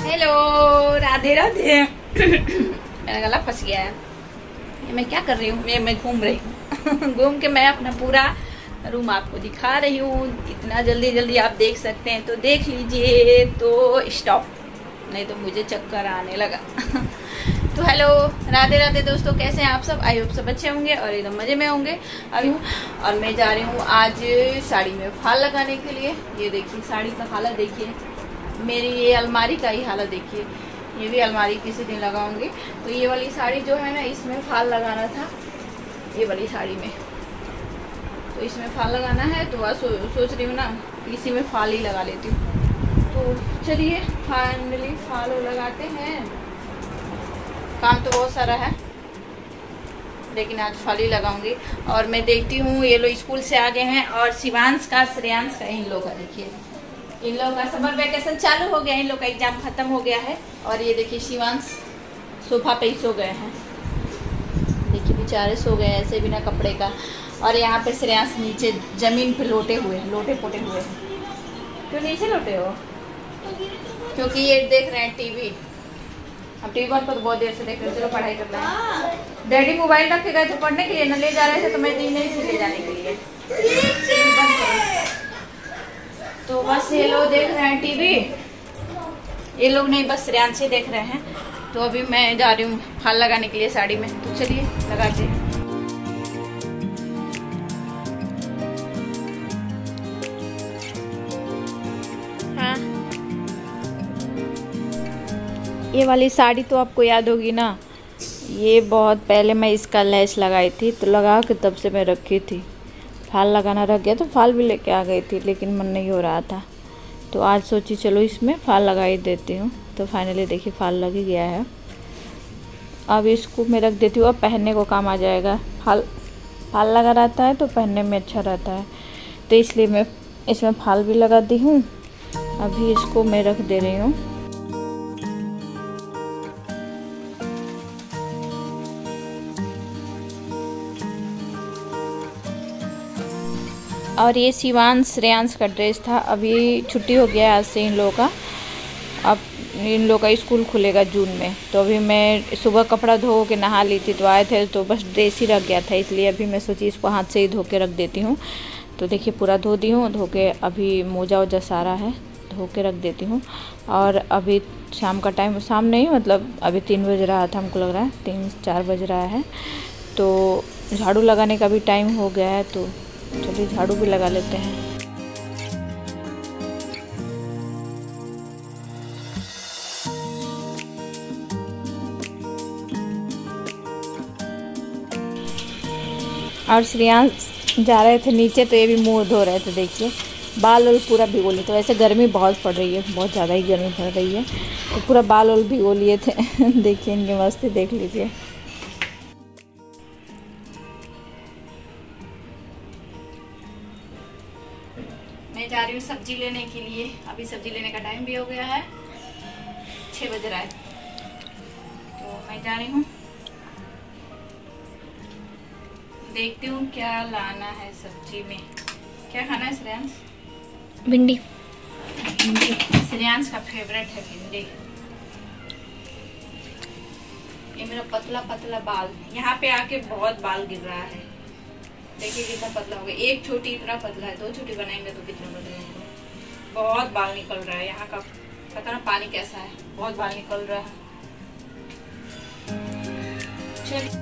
Hello, Radhe Radhe. मेरा गला फंस गया है। मैं क्या कर रही हूँ? मैं घूम रही हूँ। घूम के मैं अपना पूरा रूम आपको दिखा रही हूँ। इतना जल्दी जल्दी आप देख सकते हैं तो देख लीजिए, तो स्टॉप, नहीं तो मुझे चक्कर आने लगा। तो हेलो, राधे राधे दोस्तों, कैसे हैं आप सब? आई होप सब अच्छे होंगे और एकदम मजे में होंगे। अभी और मैं जा रही हूँ आज साड़ी में फाल लगाने के लिए। ये देखिए साड़ी का हालत देखिए, मेरी ये अलमारी का ही हालत देखिए। ये भी अलमारी किसी दिन लगाऊंगी। तो ये वाली साड़ी जो है ना, इसमें फाल लगाना था, ये वाली साड़ी में। तो इसमें फाल लगाना है, तो आज सोच रही हूँ ना इसी में फाल ही लगा लेती हूँ। तो चलिए फाइनली फाल लगाते हैं। काम तो बहुत सारा है, लेकिन आज फाल ही लगाऊंगी। और मैं देखती हूँ ये लोग स्कूल से आ गए हैं, और शिवांश का, श्रेयांश का, इन लोग का देखिए, इन लोगों का समर वैकेशन चालू हो गया है, इन लोग का एग्जाम खत्म हो गया है। और ये देखिए शिवांश सोफा पे ही सो गए हैं, देखिए बेचारे सो गए ऐसे बिना कपड़े का। और यहाँ पे श्रेयांश नीचे जमीन पे लोटे पोटे हुए हैं। क्यों नीचे लोटे हो? क्योंकि ये देख रहे हैं टीवी। अब टीवी पर तो बहुत देर से देख रहे हैं। चलो पढ़ाई करना है। डैडी मोबाइल रख के गए थे पढ़ने के लिए, न ले जा रहे थे, तो मैं दी नहीं थी ले जाने के लिए। तो बस ये लोग देख रहे हैं टीवी, ये लोग नहीं, बस श्रेयांश ही देख रहे हैं। तो अभी मैं जा रही हूँ फाल लगाने के लिए साड़ी में। तो चलिए लगाते हैं। हाँ, ये वाली साड़ी तो आपको याद होगी ना, ये बहुत पहले मैं इसका लेस लगाई थी, तो लगा के तब से मैं रखी थी। फाल लगाना रख गया तो फाल भी लेके आ गई थी, लेकिन मन नहीं हो रहा था, तो आज सोची चलो इसमें फाल लगा ही देती हूँ। तो फाइनली देखिए फाल लग ही गया है। अब इसको मैं रख देती हूँ, अब पहनने को काम आ जाएगा। फाल लगा रहता है तो पहनने में अच्छा रहता है, तो इसलिए मैं इसमें फाल भी लगा दी हूँ। अभी इसको मैं रख दे रही हूँ। और ये शिवांश श्रेयांश का ड्रेस था। अभी छुट्टी हो गया आज से इन लोगों का, अब इन लोगों का स्कूल खुलेगा जून में। तो अभी मैं सुबह कपड़ा धो के नहा ली थी, तो आए थे तो बस ड्रेस ही रख गया था, इसलिए अभी मैं सोची इसको हाथ से ही धो के रख देती हूँ। तो देखिए पूरा धो दी हूँ, धो के अभी मोजा वोजा सारा है, धो के रख देती हूँ। और अभी शाम का टाइम, शाम नहीं मतलब अभी 3 बज रहा था, हमको लग रहा है 3-4 बज रहा है। तो झाड़ू लगाने का भी टाइम हो गया है, तो चलिए झाड़ू भी लगा लेते हैं। और श्रेयांश जा रहे थे नीचे, तो ये भी मुंह धो रहे थे। देखिए बाल वाल पूरा भिगो लिए, तो वैसे गर्मी बहुत पड़ रही है, बहुत ज़्यादा ही गर्मी पड़ रही है, तो पूरा बाल वाल भिगो लिए थे। देखिए इनकी मस्ती देख लीजिए। मैं जा रही हूँ सब्जी लेने के लिए। अभी सब्जी लेने का टाइम भी हो गया है, 6 बज रहा है। तो मैं जा रही हूँ, देखती हूँ क्या लाना है सब्जी में। क्या खाना है श्रेयांश? भिंडी। श्रेयांश का फेवरेट है भिंडी। ये मेरा पतला पतला बाल, यहाँ पे आके बहुत बाल गिर रहा है। देखिए कितना पतला हो गया। एक छोटी इतना पतला है, 2 छोटी बनाएंगे तो कितना पतला होगा। बहुत बाल निकल रहा है यहाँ का, पता ना पानी कैसा है, बहुत बाल निकल रहा है। चलिए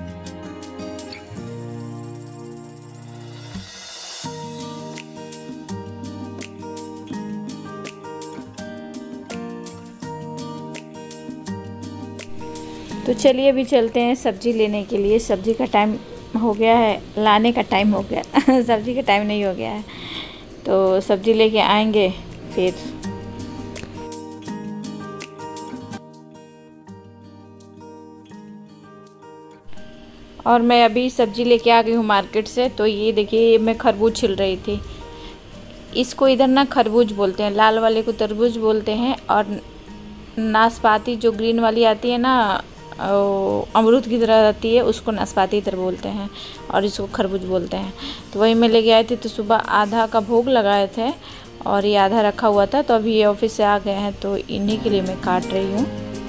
तो चलिए अभी चलते हैं सब्जी लेने के लिए। सब्जी का टाइम हो गया है, लाने का टाइम हो गया। सब्जी का टाइम नहीं हो गया है, तो सब्जी लेके आएंगे फिर। और मैं अभी सब्जी लेके आ गई हूँ मार्केट से। तो ये देखिए मैं खरबूज छिल रही थी। इसको इधर ना खरबूज बोलते हैं, लाल वाले को तरबूज बोलते हैं, और नाशपाती जो ग्रीन वाली आती है ना, अमरूद की तरह रहती है, उसको नाशपाती इधर बोलते हैं, और इसको खरबूज बोलते हैं। तो वही मैं लेके आई थी। तो सुबह आधा का भोग लगाए थे, और ये आधा रखा हुआ था, तो अभी ये ऑफिस से आ गए हैं तो इन्हीं के लिए मैं काट रही हूँ।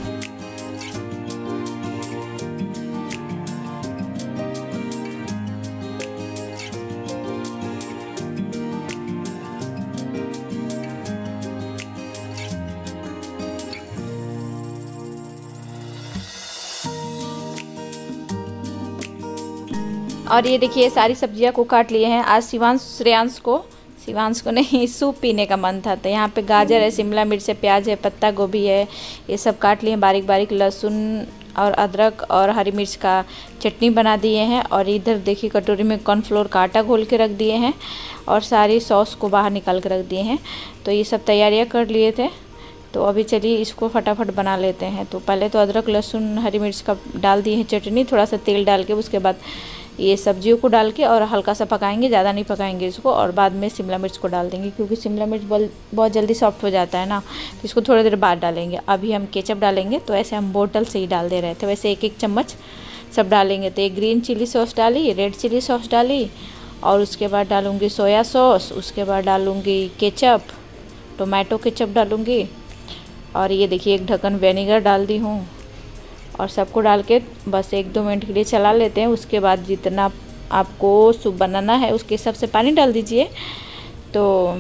और ये देखिए सारी सब्जियां को काट लिए हैं। आज श्रेयांश को नहीं सूप पीने का मन था, तो यहाँ पे गाजर है, शिमला मिर्च है, प्याज है, पत्ता गोभी है, ये सब काट लिए बारीक बारीक। लहसुन और अदरक और हरी मिर्च का चटनी बना दिए हैं। और इधर देखिए कटोरी में कॉर्नफ्लोर का आटा घोल के रख दिए हैं और सारी सॉस को बाहर निकाल के रख दिए हैं। तो ये सब तैयारियाँ कर लिए थे, तो अभी चलिए इसको फटाफट बना लेते हैं। तो पहले तो अदरक लहसुन हरी मिर्च का डाल दिए हैं चटनी, थोड़ा सा तेल डाल के, उसके बाद ये सब्जियों को डाल के और हल्का सा पकाएंगे, ज़्यादा नहीं पकाएंगे इसको। और बाद में शिमला मिर्च को डाल देंगे, क्योंकि शिमला मिर्च बहुत जल्दी सॉफ्ट हो जाता है ना, तो इसको थोड़ी देर बाद डालेंगे। अभी हम केचप डालेंगे, तो ऐसे हम बोतल से ही डाल दे रहे थे, वैसे एक एक चम्मच सब डालेंगे। तो एक ग्रीन चिली सॉस डाली, रेड चिली सॉस डाली, और उसके बाद डालूँगी सोया सॉस, उसके बाद डालूँगी केचप, टोमेटो केचप डालूँगी। और ये देखिए एक ढक्कन विनेगर डाल दी हूँ, और सबको डाल के बस 1-2 मिनट के लिए चला लेते हैं। उसके बाद जितना आपको सूप बनाना है उसके हिसाब से पानी डाल दीजिए। तो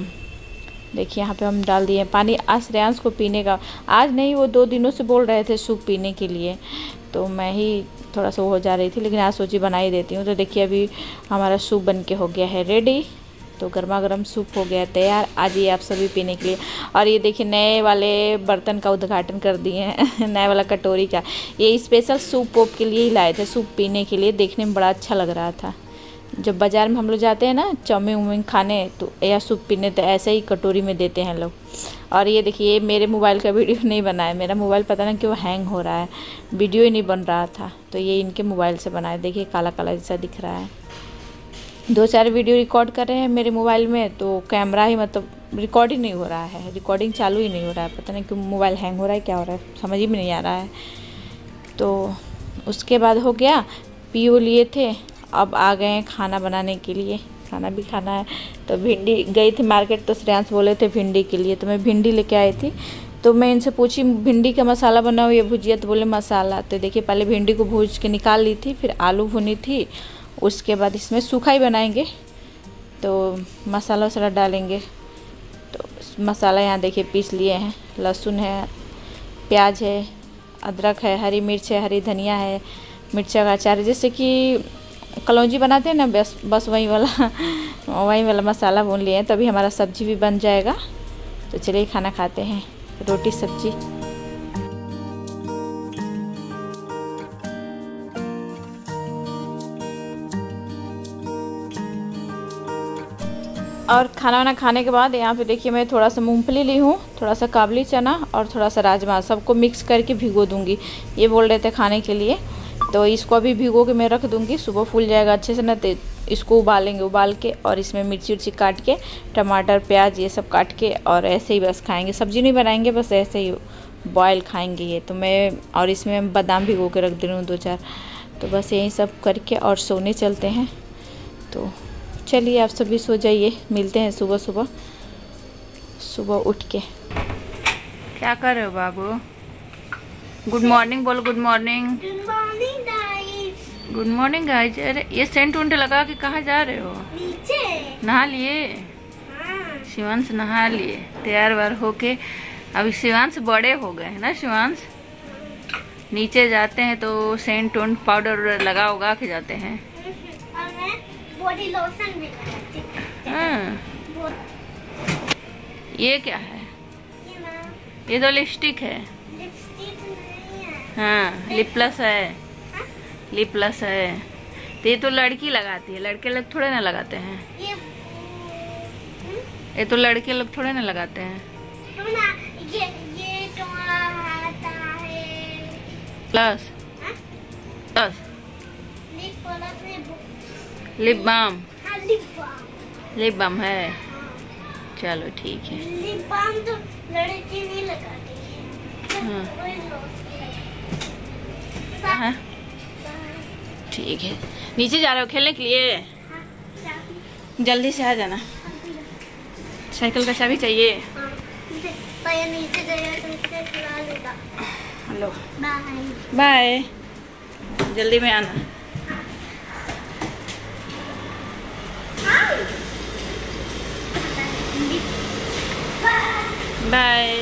देखिए यहाँ पे हम डाल दिए पानी। आज श्रेयांश को पीने का, आज नहीं, वो 2 दिनों से बोल रहे थे सूप पीने के लिए, तो मैं ही थोड़ा सा हो जा रही थी, लेकिन आज सोची बना ही देती हूँ। तो देखिए अभी हमारा सूप बन के हो गया है रेडी। तो गर्मा गर्म सूप हो गया है तैयार, आज ये आप सभी पीने के लिए। और ये देखिए नए वाले बर्तन का उद्घाटन कर दिए हैं नए वाला कटोरी का। ये स्पेशल सूप वोप के लिए ही लाए थे, सूप पीने के लिए, देखने में बड़ा अच्छा लग रहा था। जब बाज़ार में हम लोग जाते हैं ना चाउमीन उमीन खाने, तो या सूप पीने, तो ऐसे ही कटोरी में देते हैं लोग। और ये देखिए मेरे मोबाइल का वीडियो नहीं बना है, मेरा मोबाइल पता नहीं क्यों हैंग हो रहा है, वीडियो ही नहीं बन रहा था, तो ये इनके मोबाइल से बनाया। देखिए काला काला जैसा दिख रहा है। 2-4 वीडियो रिकॉर्ड कर रहे हैं मेरे मोबाइल में, तो कैमरा ही मतलब रिकॉर्डिंग नहीं हो रहा है, रिकॉर्डिंग चालू ही नहीं हो रहा है, पता नहीं क्यों मोबाइल हैंग हो रहा है, क्या हो रहा है समझ ही में नहीं आ रहा है। तो उसके बाद हो गया, पीओ लिए थे, अब आ गए हैं खाना बनाने के लिए, खाना भी खाना है। तो भिंडी गई थी मार्केट, तो श्रेयांश बोले थे भिंडी के लिए, तो मैं भिंडी लेके आई थी। तो मैं इनसे पूछी भिंडी का मसाला बनाओ या भुजिया, तो बोले मसाला। तो देखिए पहले भिंडी को भूज के निकाल ली थी, फिर आलू भुनी थी, उसके बाद इसमें सूखा ही बनाएंगे, तो मसाला वसाला डालेंगे। तो मसाला यहाँ देखिए पीस लिए हैं, लहसुन है, प्याज है, अदरक है, हरी मिर्च है, हरी धनिया है, मिर्चा का अचार है, जैसे कि कलौंजी बनाते हैं ना, बस वही वाला मसाला भून लिए हैं। तभी हमारा सब्जी भी बन जाएगा। तो चलिए खाना खाते हैं, रोटी सब्जी। और खाना वाना खाने के बाद यहाँ पे देखिए मैं थोड़ा सा मूंगफली ली हूँ, थोड़ा सा काबली चना और थोड़ा सा राजमा, सबको मिक्स करके भिगो दूँगी। ये बोल रहे थे खाने के लिए, तो इसको अभी भिगो के मैं रख दूँगी, सुबह फूल जाएगा अच्छे से ना। तो इसको उबालेंगे, उबाल के और इसमें मिर्ची उर्ची काट के, टमाटर प्याज ये सब काट के, और ऐसे ही बस खाएँगे, सब्जी नहीं बनाएंगे, बस ऐसे ही बॉयल खाएँगे ये। तो मैं और इसमें बादाम भिगो के रख दे रही हूँ 2-4। तो बस यही सब करके और सोने चलते हैं। तो चलिए आप सभी सो जाइए, मिलते हैं सुबह उठ के। क्या कर रहे हो बाबू? गुड मॉर्निंग बोलो, good morning. Good morning guys. Good morning guys. अरे ये सेंट उंट लगा के कहाँ जा रहे हो? नीचे। नहा लिए? हाँ। शिवांश नहा लिए, तैयार वार होके। अभी शिवांश बड़े हो गए हैं ना शिवांश, नीचे जाते हैं तो सेंट उंट पाउडर लगा उगा के जाते हैं। और मैं बॉडी लोशन भी लगाती हूँ। हाँ। ये क्या है? ये तो लिपस्टिक है। लिपस्टिक नहीं है। हाँ लिप प्लस है, लिप प्लस है। तो ये तो लड़की लगाती है, लड़के लोग थोड़े ना लगाते हैं। ये तो लड़के लोग थोड़े ना लगाते हैं। ये आता है प्लस प्लस लिप बाम। हाँ, लिप बाम है, चलो ठीक है। लिप बाम तो लड़की नहीं लगाती है। हाँ ठीक है। नीचे जा रहे हो खेलने के लिए? जल्दी से आ जाना। साइकिल का चाबी चाहिए? हाँ, पर नीचे जाएगा तो उससे चला लेगा। Hello bye. बाय, जल्दी में आना। बाय।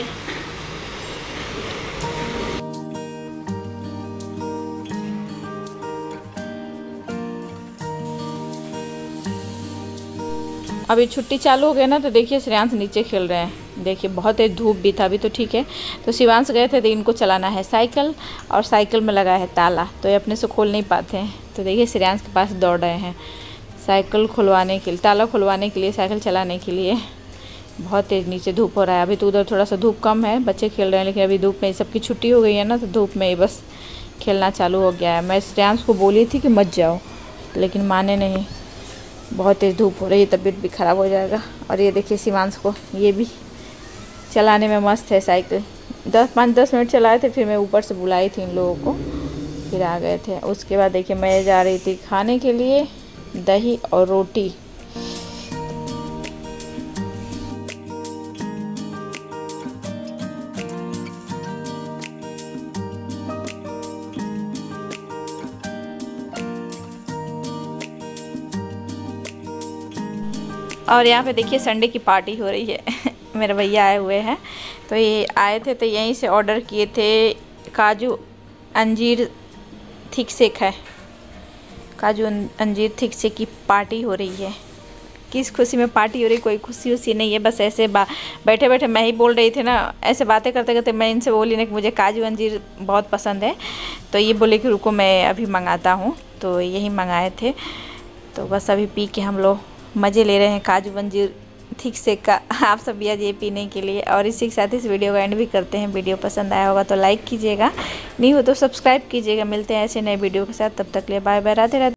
अभी छुट्टी चालू हो गई ना, तो देखिए श्रेयांश नीचे खेल रहे हैं। देखिए बहुत तेज धूप भी था, अभी तो ठीक है। तो शिवांश गए थे तो इनको चलाना है साइकिल, और साइकिल में लगा है ताला, तो ये अपने से खोल नहीं पाते हैं। तो देखिए श्रेयांश के पास दौड़ रहे हैं साइकिल खुलवाने के लिए, ताला खुलवाने के लिए, साइकिल चलाने के लिए। बहुत तेज़ नीचे धूप हो रहा है। अभी तो उधर थोड़ा सा धूप कम है, बच्चे खेल रहे हैं, लेकिन अभी धूप में सबकी छुट्टी हो गई है ना, तो धूप में ही बस खेलना चालू हो गया है। मैं श्रेयांश को बोली थी कि मत जाओ, लेकिन माने नहीं। बहुत तेज़ धूप हो रही है, तबीयत भी ख़राब हो जाएगा। और ये देखिए शिवांश को, ये भी चलाने में मस्त है साइकिल। 5-10 मिनट चलाए थे, फिर मैं ऊपर से बुलाई थी इन लोगों को, फिर आ गए थे। उसके बाद देखिए मैं जा रही थी खाने के लिए दही और रोटी। और यहाँ पे देखिए संडे की पार्टी हो रही है। मेरे भैया आए हुए हैं, तो ये आए थे तो यहीं से ऑर्डर किए थे। काजू अंजीर थिक सेक है, काजू अंजीर थिक सेक की पार्टी हो रही है। किस खुशी में पार्टी हो रही, कोई खुशी उसी नहीं है, बस ऐसे बैठे बैठे मैं ही बोल रही थी ना, ऐसे बातें करते करते मैं इनसे बोली ना कि मुझे काजू अंजीर बहुत पसंद है। तो ये बोले कि रुको मैं अभी मंगाता हूँ, तो यही मंगाए थे। तो बस अभी पी के हम लोग मज़े ले रहे हैं काजू अंजीर थिक सेक का। आप सब भी आज ये पीने के लिए। और इसी के साथ इस वीडियो का एंड भी करते हैं। वीडियो पसंद आया होगा तो लाइक कीजिएगा, नहीं हो तो सब्सक्राइब कीजिएगा। मिलते हैं ऐसे नए वीडियो के साथ, तब तक के लिए बाय बाय, राधे राधे।